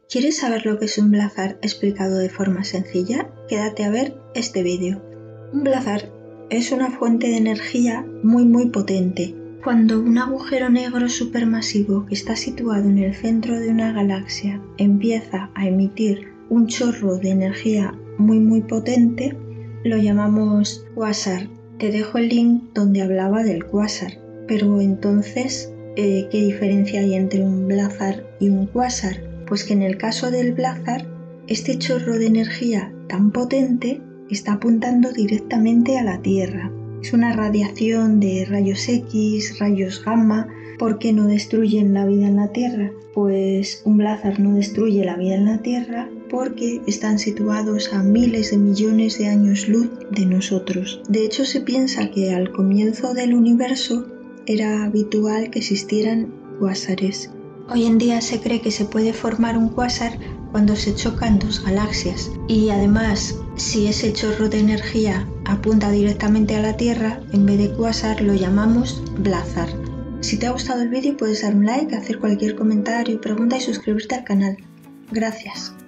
¿Quieres saber lo que es un blazar explicado de forma sencilla? Quédate a ver este vídeo. Un blazar es una fuente de energía muy potente. Cuando un agujero negro supermasivo que está situado en el centro de una galaxia empieza a emitir un chorro de energía muy potente, lo llamamos cuásar. Te dejo el link donde hablaba del cuásar. Pero entonces, ¿qué diferencia hay entre un blazar y un cuásar? Pues que en el caso del blazar, este chorro de energía tan potente está apuntando directamente a la Tierra. Es una radiación de rayos X, rayos gamma. ¿Por qué no destruyen la vida en la Tierra? Pues un blazar no destruye la vida en la Tierra porque están situados a miles de millones de años luz de nosotros. De hecho, se piensa que al comienzo del universo era habitual que existieran cuásares. Hoy en día se cree que se puede formar un cuásar cuando se chocan dos galaxias y además, si ese chorro de energía apunta directamente a la Tierra, en vez de cuásar lo llamamos blazar. Si te ha gustado el vídeo puedes dar un like, hacer cualquier comentario, pregunta y suscribirte al canal. Gracias.